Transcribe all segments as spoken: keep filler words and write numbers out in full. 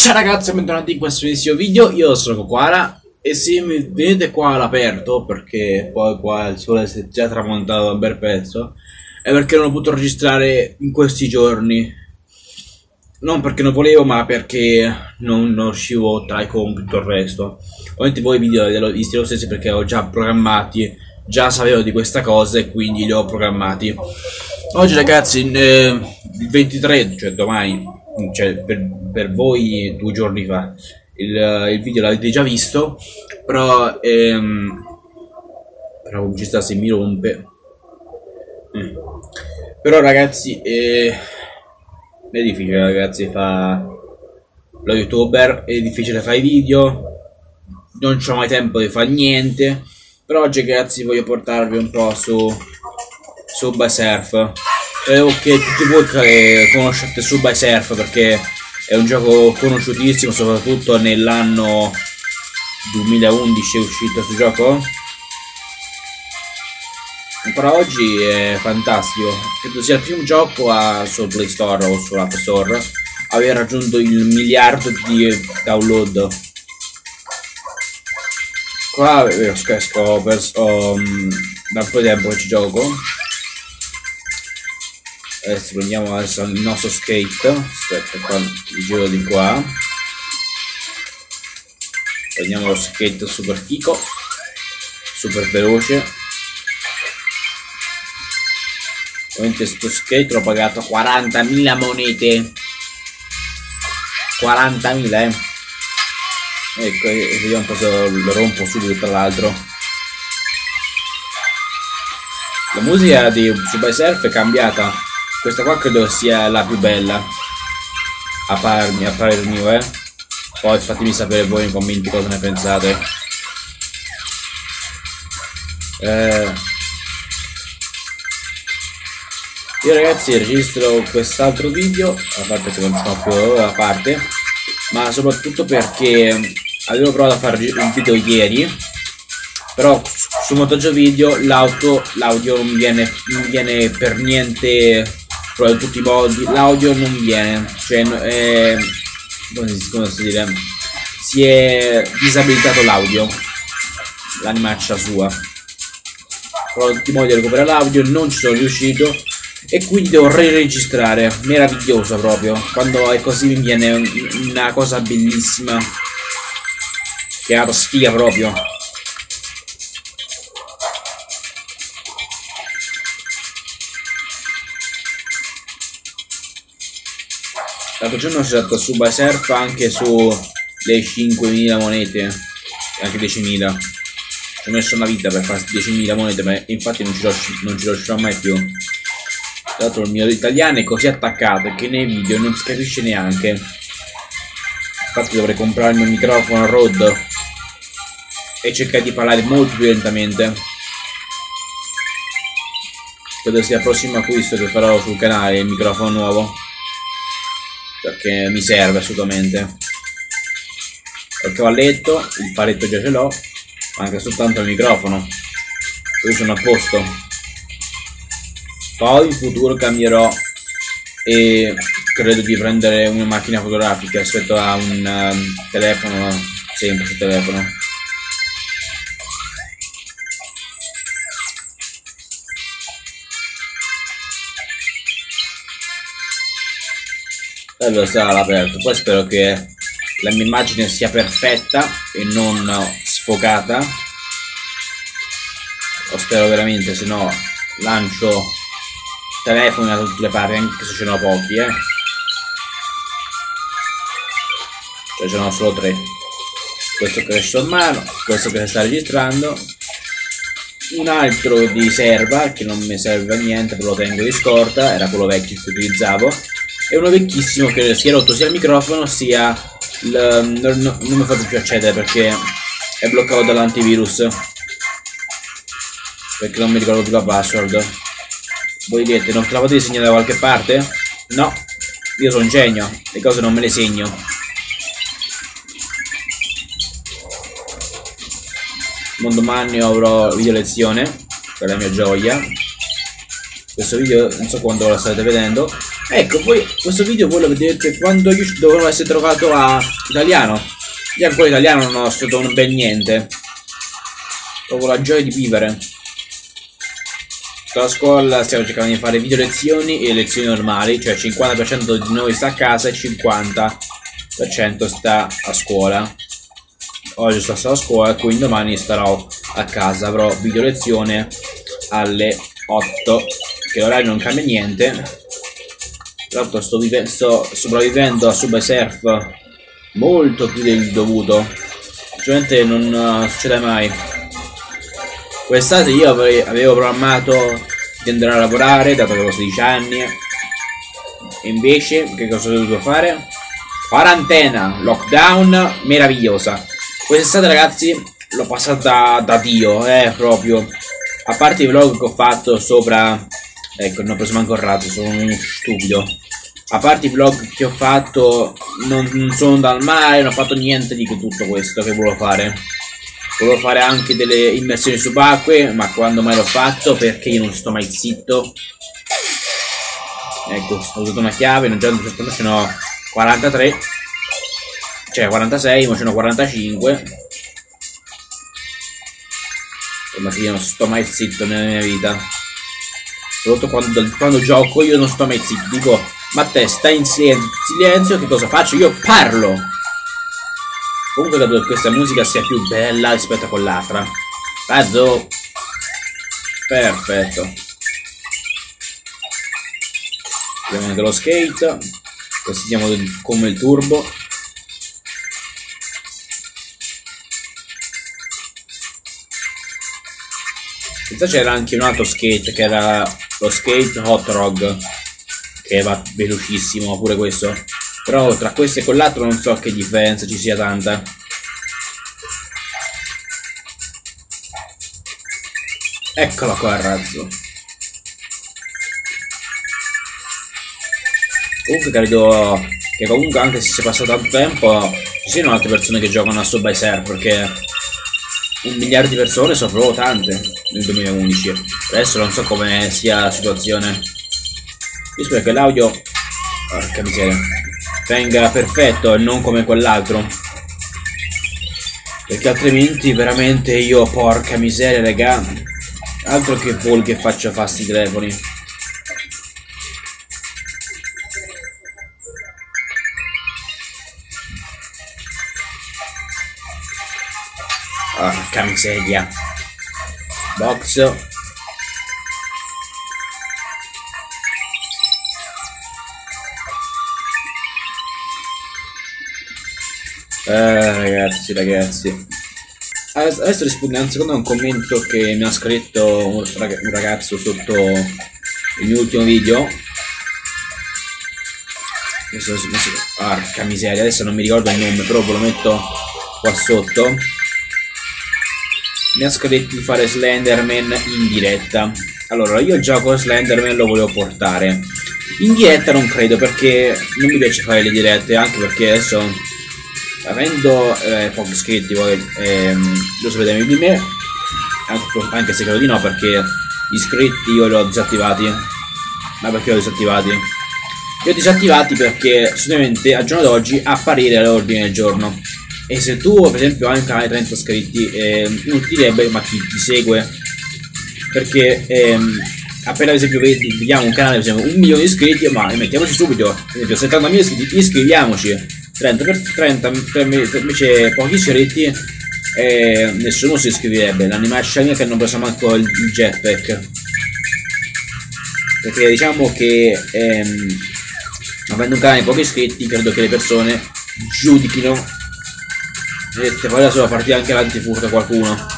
Ciao ragazzi, bentornati in questo nuovissimo video. Io sono Koala e se mi vedete qua all'aperto, perché poi qua il sole si è già tramontato da un bel pezzo, è perché non ho potuto registrare in questi giorni. Non perché non volevo, ma perché non, non riuscivo tra i compiti e tutto il resto. Ovviamente voi i video li ho visti lo stesso perché ho già programmati, già sapevo di questa cosa e quindi li ho programmati. Oggi ragazzi, eh, il ventitré, cioè domani, cioè per, per voi due giorni fa, il, il video l'avete già visto, però ehm, però come ci sta se mi rompe. Mm. Però ragazzi, eh, è difficile ragazzi fa lo youtuber, è difficile fare i video, non c'ho mai tempo di fare niente. Però oggi ragazzi voglio portarvi un po' su Subway Surf. Credo che tutti voi che conoscete Subway Surf perché è un gioco conosciutissimo, soprattutto nell'anno duemilaundici è uscito questo gioco. Ancora oggi è fantastico, credo sia il primo gioco a, sul Play Store o sull'App Store a aver raggiunto il miliardo di download. Qua ho scoperto um, da un po' di tempo che ci gioco. Adesso prendiamo adesso il nostro skate. Aspetta, qua il giro di qua. Prendiamo lo skate super fico, super veloce. Ovviamente sto skate l'ho pagato quarantamila monete. quarantamila eh. Ecco, e vediamo un po' se lo rompo subito tra l'altro. La musica di Subway Surf è cambiata. Questa qua credo sia la più bella a parmi, a parer mio, eh. Poi fatemi sapere voi nei commenti cosa ne pensate. Eh... Io ragazzi registro quest'altro video, a parte che non sono più da parte, ma soprattutto perché avevo provato a fare un video ieri, però su montaggio video l'audio l'audio non viene non viene per niente, però in tutti i modi l'audio non viene, cioè è, come si, come si dire, si è disabilitato l'audio, l'animaccia sua, però in tutti i modi di recuperare l'audio non ci sono riuscito e quindi devo re-registrare. Meraviglioso proprio, quando è così mi viene una cosa bellissima, che è una sfiga proprio. L'altro giorno ho usato Subway Surf anche su le cinquemila monete, anche diecimila. Ci ho messo una vita per fare diecimila monete, ma infatti non ci, non ci riuscirò mai più. Tra l'altro il mio italiano è così attaccato che nei video non si capisce neanche. Infatti dovrei comprarmi un microfono a Rode e cercare di parlare molto più lentamente. Credo sia il prossimo acquisto che farò sul canale, il microfono nuovo, perché mi serve assolutamente. Il cavalletto, il faretto già ce l'ho, manca soltanto il microfono, così sono a posto. Poi in futuro cambierò e credo di prendere una macchina fotografica rispetto a un um, telefono, semplice telefono. Allora sarà all'aperto, poi spero che la mia immagine sia perfetta e non sfocata. Lo spero veramente, se no lancio telefoni da tutte le parti, anche se ce ne ho pochi, eh. Cioè ce ne ho solo tre. Questo che è in mano, questo che sta registrando, un altro di serva che non mi serve a niente, però lo tengo di scorta, era quello vecchio che utilizzavo, e uno vecchissimo che si è rotto sia il microfono sia il, non, non, non mi fate più accedere perché è bloccato dall'antivirus, perché non mi ricordo più la password. Voi direte, non te la potete segnare da qualche parte? No, io sono un genio, le cose non me le segno. Non domani avrò video lezione, per la mia gioia. Questo video non so quando lo state vedendo, Ecco, voi questo video voi lo vedete quando io dovrò essere trovato a italiano. Io ancora italiano non ho studiato un bel niente. Proprio la gioia di vivere. A scuola stiamo cercando di fare video lezioni e lezioni normali, cioè cinquanta per cento di noi sta a casa e cinquanta per cento sta a scuola. Oggi sto a scuola, quindi domani starò a casa, avrò video lezione alle otto, che l'orario non cambia niente. Tra l'altro sto, sto sopravvivendo a Subway Surf molto più del dovuto, ovviamente non uh, succede mai. Quest'estate io avrei, avevo programmato di andare a lavorare, dato che avevo sedici anni, e invece che cosa ho dovuto fare? Quarantena, lockdown, meravigliosa. Quest'estate ragazzi l'ho passata da Dio, eh, proprio. A parte i vlog che ho fatto sopra, ecco, non ho preso manco il razzo, sono uno stupido. A parte i vlog che ho fatto, non, non sono andato al mare, non ho fatto niente di tutto questo che volevo fare. Volevo fare anche delle immersioni subacquee, ma quando mai l'ho fatto? Perché io non sto mai zitto. Ecco, ho usato una chiave, non già ce n'ho quarantatré. Cioè quarantasei, ma ce n'ho quarantacinque. Ma che io non sto mai zitto nella mia vita. Soprattutto quando, quando gioco io non sto mai zitto. Dico, ma te stai in silenzio, silenzio, che cosa faccio? Io parlo! Comunque credo che questa musica sia più bella rispetto a quell'altra. Razzo! Perfetto. Abbiamo anche lo skate. Questo siamo come il turbo. Questa c'era anche un altro skate che era lo skate hot rod, che va velocissimo pure questo. Però tra questo e quell'altro non so che differenza ci sia tanta. Eccola qua, razzo. Comunque credo che comunque anche se sia passato tanto tempo ci siano altre persone che giocano a Subway Surf, perché un miliardo di persone sono proprio tante nel duemilaundici. Adesso non so come sia la situazione. Io spero che l'audio, porca miseria, venga perfetto e non come quell'altro, perché altrimenti veramente io, porca miseria raga, altro che vol che faccio fasti i telefoni. Porca miseria. Box. Eh, ragazzi, ragazzi. Adesso rispondo secondo a un commento che mi ha scritto un, rag un ragazzo sotto il mio ultimo video. Adesso, porca miseria, adesso non mi ricordo il nome, però ve lo metto qua sotto. Mi ha scritto di fare Slenderman in diretta. Allora, io il gioco Slenderman lo volevo portare in diretta, non credo, perché non mi piace fare le dirette, anche perché adesso, avendo eh, pochi iscritti, voi ehm, lo sapete meglio di me, anche, anche se credo di no, perché gli iscritti io li ho disattivati. Ma perché li ho disattivati? Li ho disattivati perché solamente al giorno d'oggi apparire all'ordine del giorno. E se tu per esempio hai un canale di trenta iscritti, eh, uno ti direbbe ma chi ti segue? Perché ehm, appena ad esempio vedi, vediamo un canale per esempio un milione di iscritti, ma mettiamoci subito, ad esempio settantamila iscritti, iscriviamoci. trenta per trenta, invece pochi iscritti e nessuno si iscriverebbe. L'animation che non preso manco il, il jetpack, perché diciamo che ehm, avendo un canale di pochi iscritti credo che le persone giudichino. Vedete, poi adesso va a partire anche l'antifurto qualcuno.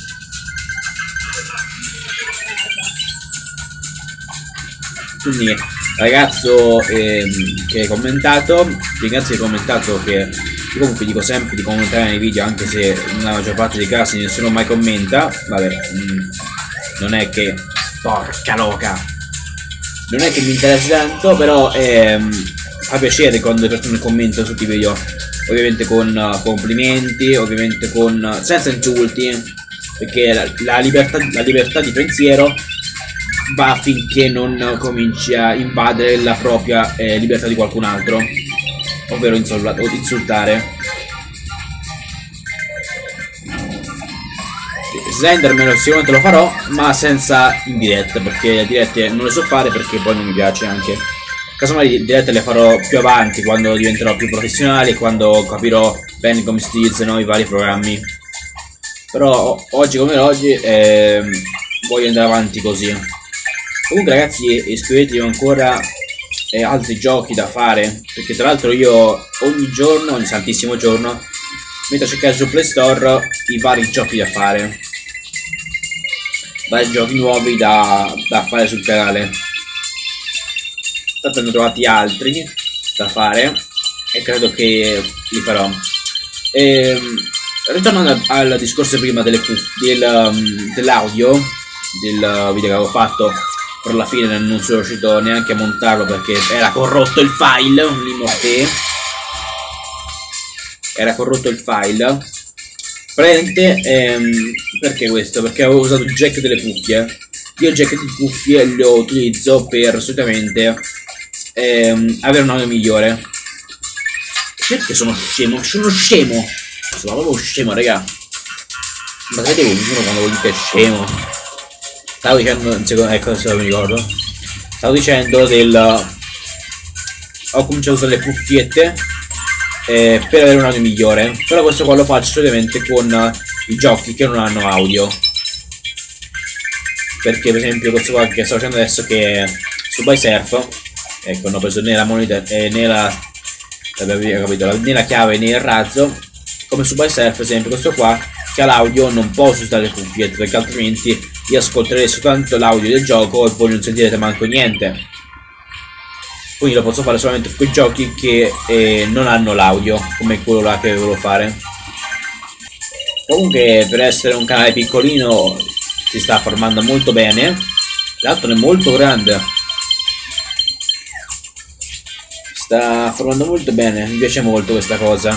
Quindi ragazzo ehm, che hai commentato, ti ringrazio che hai commentato, che io comunque dico sempre di commentare nei video, anche se nella maggior parte dei casi nessuno mai commenta. Vabbè, mh, non è che, porca loca, non è che mi interessa tanto, però ehm, fa piacere quando le persone commentano sotto i video, ovviamente con uh, complimenti, ovviamente con uh, senza insulti, perché la, la, libertà, la libertà di pensiero va finché non cominci a invadere la propria eh, libertà di qualcun altro, ovvero insultare. Slenderman sicuramente lo farò, ma senza in diretta, perché le dirette non le so fare perché poi non mi piace anche. Casomai le dirette le farò più avanti, quando diventerò più professionale e quando capirò bene come si utilizzano i vari programmi. Però oggi come oggi eh, voglio andare avanti così. Comunque ragazzi, iscrivetevi ancora eh, altri giochi da fare, perché tra l'altro io ogni giorno, ogni santissimo giorno, metto a cercare su Play Store i vari giochi da fare, vari giochi nuovi da, da fare sul canale. Tanto ne ho trovati altri da fare e credo che li farò. E, ritornando al discorso prima delle del, um, dell'audio del video che avevo fatto, per alla fine non sono riuscito neanche a montarlo perché era corrotto il file, l'immorte era corrotto il file. Praticamente ehm, perché questo? Perché avevo usato il jack delle cuffie. Io il jack di cuffie lo utilizzo per solitamente ehm, avere un audio migliore. Perché sono scemo? Sono scemo! Sono proprio scemo, raga. Ma sapete qualcuno quando vuol dire scemo? Stavo dicendo, un secondo, ecco se mi ricordo. Stavo dicendo del... Ho cominciato a usare le cuffiette eh, per avere un audio migliore. Però questo qua lo faccio solitamente con uh, i giochi che non hanno audio. Perché per esempio questo qua che sto facendo adesso, che è Subway Surf, ecco, hanno preso né la moneta eh, né la, capito, né la chiave né il razzo. Come Subway Surf, per esempio, questo qua che ha l'audio non posso usare le cuffiette, perché altrimenti io ascolterei soltanto l'audio del gioco e voi non sentirete manco niente. Quindi lo posso fare solamente con quei giochi che eh, non hanno l'audio, come quello là che volevo fare. Comunque, per essere un canale piccolino si sta formando molto bene. L'altro è molto grande, sta formando molto bene, mi piace molto questa cosa.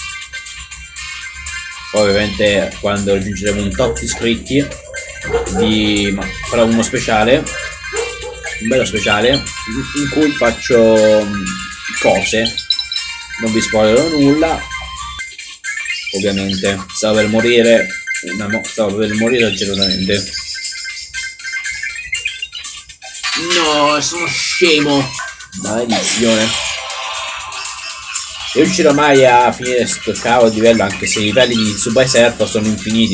Poi ovviamente quando raggiungeremo un top di iscritti vi farò uno speciale, un bello speciale in cui faccio cose, non vi spoilerò nulla. Ovviamente stavo per morire una mo stavo per morire leggermente. No, sono scemo, maledizione. Non riuscirò mai a finire sto cavolo di livello, anche se i livelli di Subway Surf sono infiniti.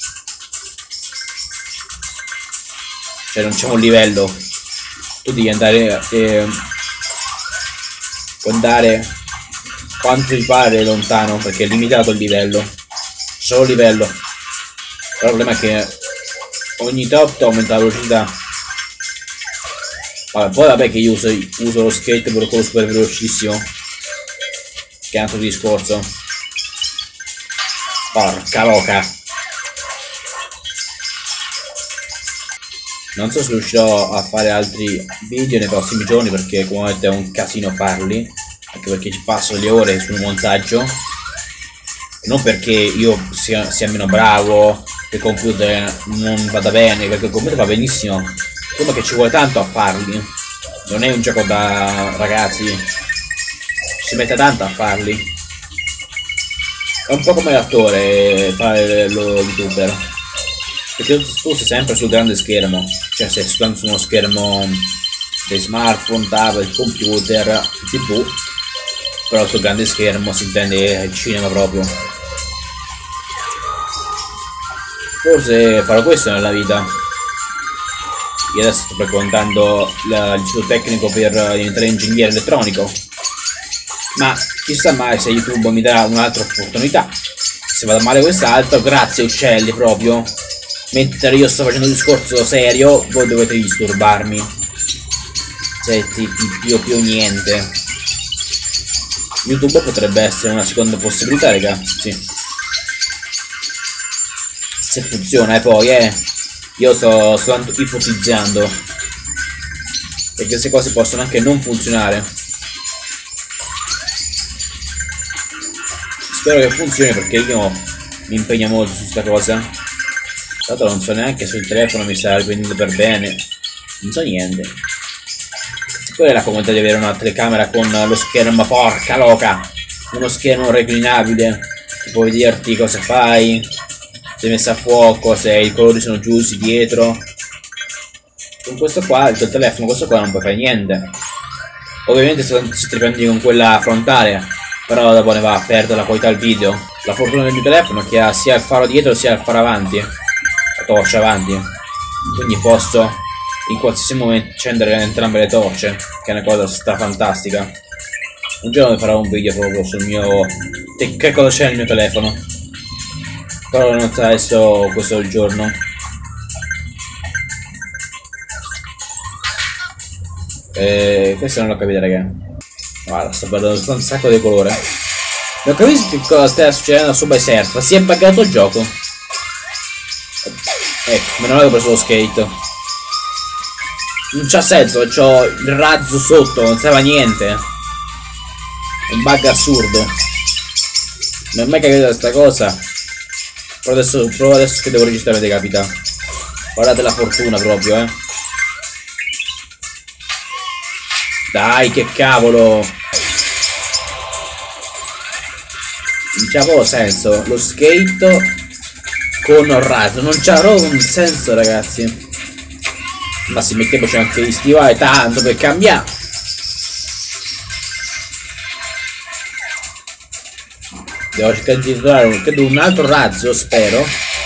Cioè non c'è un livello. Tu devi andare eh, puoi andare quanto ti pare lontano, perché è limitato il livello. Solo livello. Però il problema è che ogni tot aumenta la velocità. Vabbè, poi vabbè che io uso, uso lo skateboard con lo super velocissimo, che è un altro discorso. Porca loca. Non so se riuscirò a fare altri video nei prossimi giorni, perché come vedete è un casino farli, anche perché ci passo le ore sul montaggio. E non perché io sia, sia meno bravo, che il computer non vada bene, perché il computer va benissimo, come che ci vuole tanto a farli. Non è un gioco da ragazzi, si mette tanto a farli. È un po' come l'attore fare lo youtuber, perché tu sei sempre sul grande schermo, cioè sei soltanto su uno schermo dei smartphone, tablet, computer, tv, però sul grande schermo si intende il cinema proprio. Forse farò questo nella vita. Io adesso sto frequentando l'istituto tecnico per diventare ingegnere elettronico, ma chissà mai se YouTube mi darà un'altra opportunità. Se vada male quest'altro, grazie uccelli proprio. Mentre io sto facendo un discorso serio, voi dovete disturbarmi. Cioè, più più niente. YouTube potrebbe essere una seconda possibilità, raga. Sì. Se funziona, e eh, poi, eh. Io sto soltanto ipotizzando, perché queste cose possono anche non funzionare. Spero che funzioni, perché io mi impegno molto su questa cosa. Tra l'altro non so neanche se il telefono mi sta riprendendo per bene. Non so niente. Qual è la comodità di avere una telecamera con lo schermo, porca loca? Uno schermo reclinabile, che puoi vederti cosa fai, se è messa a fuoco, se i colori sono giusti dietro. Con questo qua, il tuo telefono, questo qua non puoi fare niente. Ovviamente se ti prendi con quella frontale, però dopo ne va a perdere la qualità del video. La fortuna del mio telefono è che ha sia il faro dietro sia il faro avanti, la torcia avanti, quindi posso in qualsiasi momento accendere entrambe le torce, che è una cosa strafantastica. Un giorno farò un video proprio sul mio... che cosa c'è nel mio telefono, però non sarà adesso questo il giorno. E questo non l'ho capito, raga. Guarda, sto guardando un sacco di colore. Non capisco che cosa sta succedendo su Subway Surf. Si è buggato il gioco. Ecco, meno male che ho preso lo skate. Non c'ha senso, c'ho il razzo sotto, non serve a niente. Un bug assurdo. Non ho mai capito questa cosa. Però adesso, provo adesso che devo registrare dei capita. Guardate la fortuna proprio, eh. Dai, che cavolo. Non c'ha proprio senso. Lo skate con il razzo. Non c'ha proprio un senso, ragazzi. Ma si mettiamoci anche gli stivali tanto per cambiare. Devo cercare di trovare un, credo un altro razzo, spero.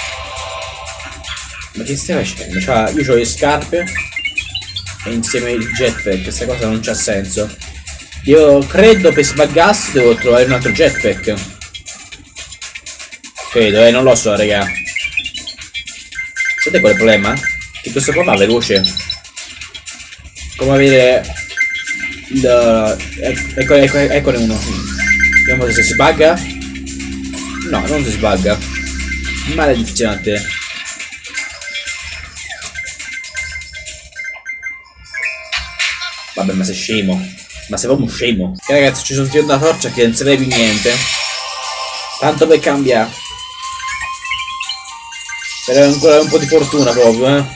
Ma che stai facendo? Cioè, io ho le scarpe e insieme il jetpack. Questa cosa non c'ha senso. Io credo per sbaggarsi devo trovare un altro jetpack. Credo, eh, non lo so, raga. Sapete qual è il problema? Che questo qua va veloce. Come avere il... Ecco, ecco, eccone uno. Vediamo se si bugga. No, non si sbagga. Maledizione. Vabbè, ma sei scemo. Ma sei proprio scemo. Che ragazzi, ci sono io una torcia che non serve più niente. Tanto per cambiare. Per avere ancora un po' di fortuna proprio, eh.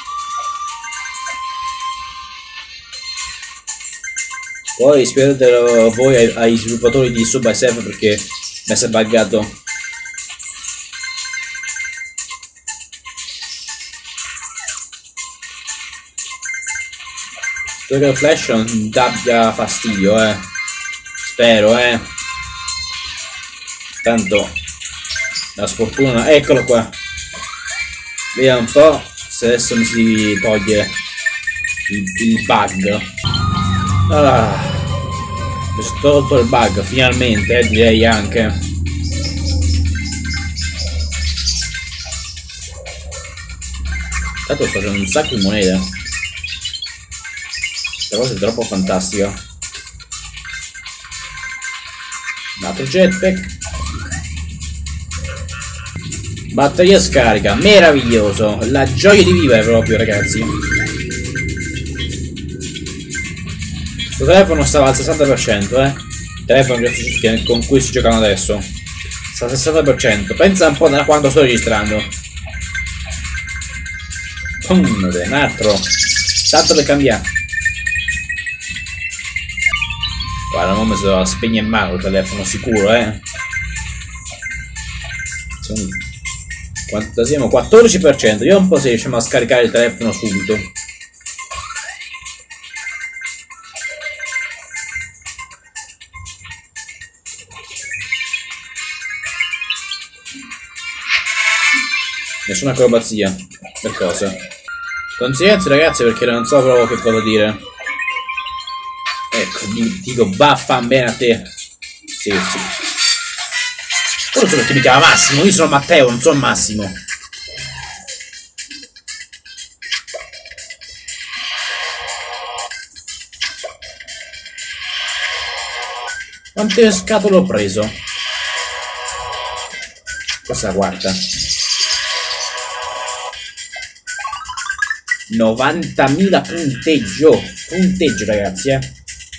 Poi spiegatelo voi ai, ai sviluppatori di Subway Surf perché mi si è buggato. Spero che il flash non abbia fastidio, eh. Spero, eh. Tanto la sfortuna, eccolo qua. Vediamo un po' se adesso mi si toglie il, il bug. Ah, mi sono tolto il bug finalmente, eh, direi anche. Tanto sto facendo un sacco di monete. Questa cosa è troppo fantastica. Un altro jetpack. Batteria scarica, meraviglioso. La gioia di vivere proprio, ragazzi. Il telefono stava al sessanta per cento, eh. Il telefono con cui sto giocando adesso sta al sessanta per cento. Pensa un po' da quando sto registrando. Pum, un altro. Tanto per cambiare. Guarda, non mi so spegne in mano il telefono, sicuro, eh. Quanto siamo? quattordici per cento. Io un po' se riusciamo a scaricare il telefono subito. Nessuna acrobazia. Per cosa? Consiglienza, ragazzi, perché non so proprio che cosa dire. Ecco, dico vaffan bene a te. Sì, sì. Non so perché mi chiama Massimo, io sono Matteo, non sono Massimo. Quante scatole ho preso? Questa è la quarta. novantamila punteggio. Punteggio, ragazzi, eh.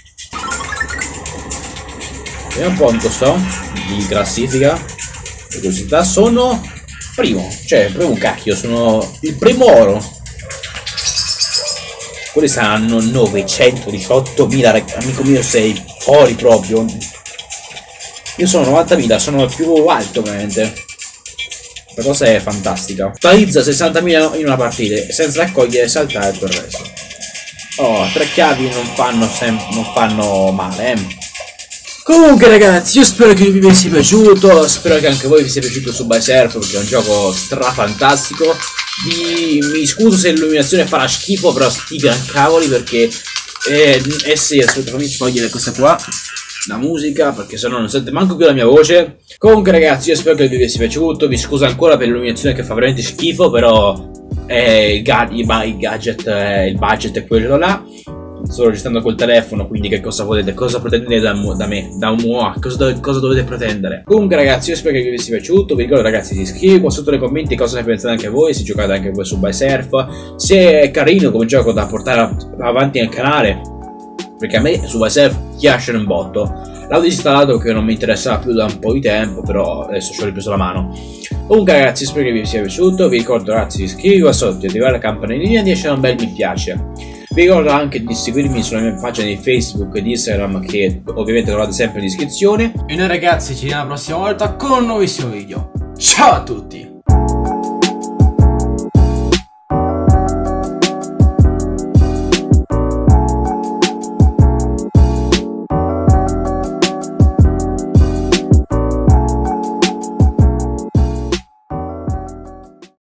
Vediamo un po' quanto sto di classifica. Le curiosità sono primo, cioè primo cacchio, sono il primo oro. quelli saranno novecentodiciottomila, amico mio, sei fuori proprio. Io sono novantamila, sono più alto ovviamente. La cosa è fantastica. Totalizza sessantamila in una partita, senza raccogliere, saltare e tutto il resto. Oh, tre chiavi non fanno, non fanno male, eh. Comunque ragazzi, io spero che vi sia piaciuto, spero che anche voi vi sia piaciuto Subway Surf, perché è un gioco strafantastico. Vi... Mi scuso se l'illuminazione farà schifo, però sti gran cavoli, perché eh, eh sì, assolutamente togliere questa qua, la musica, perché sennò non sente manco più la mia voce. Comunque ragazzi, io spero che il video sia piaciuto, vi scuso ancora per l'illuminazione che fa veramente schifo, però eh, il, ga il, il gadget, eh, il budget è quello là. Sto registrando col telefono, quindi che cosa volete? Cosa pretendete da, da me? Da un mua? Cosa, do cosa dovete pretendere? Comunque ragazzi, io spero che vi sia piaciuto. Vi ricordo ragazzi di iscrivervi qua sotto nei commenti cosa ne pensate anche voi, se giocate anche voi su Subway Surf, se è carino come gioco da portare avanti nel canale, perché a me Subway Surf piace un botto. L'ho disinstallato che non mi interessava più da un po' di tempo, però adesso ci ho ripreso la mano. Comunque ragazzi, spero che vi sia piaciuto. Vi ricordo ragazzi di iscrivervi qua sotto, di attivare la campanellina e di lasciare un bel mi piace. Vi ricordo anche di seguirmi sulla mia pagina di Facebook e di Instagram, che ovviamente trovate sempre in descrizione. E noi ragazzi ci vediamo la prossima volta con un nuovissimo video. Ciao a tutti!